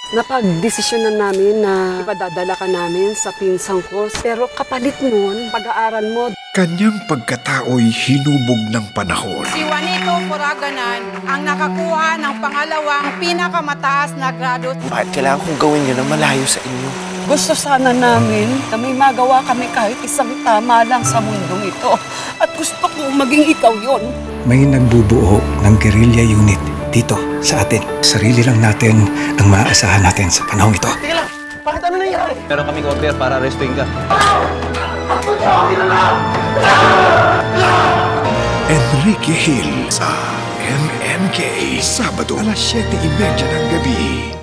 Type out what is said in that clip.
Napag-desisyonan namin na ipadadala ka namin sa pinsang ko. Pero kapalit nun, pag-aaral mo. Kanyang pagkatao'y hinubog ng panahon. Si Juanito Poraganan ang nakakuha ng pangalawang pinakamataas na grado. Bakit kailangan kong gawin yun na malayo sa inyo? Gusto sana namin na may magawa kami kahit isang tama lang sa mundong ito. At gusto ko maging ikaw yon. May nagbubuo ng guerrilla unit dito sa atin. Sarili lang natin ang maaasahan natin sa panahong ito. Teka lang, bakit ano nangyari? Meron kaming order para arrestuin ka. Enrique Hill sa MMK. Sabado, alas 7:30 ng gabi.